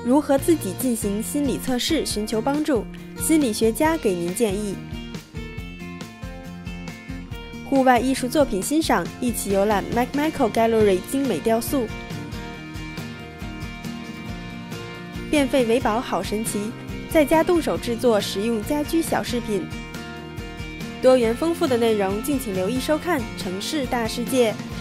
如何自己进行心理测试寻求帮助，心理学家给您建议。户外艺术作品欣赏，一起游览 McMichael Gallery 精美雕塑。变废为宝好神奇，在家动手制作实用家居小饰品。多元丰富的内容，敬请留意收看《城市大世界》。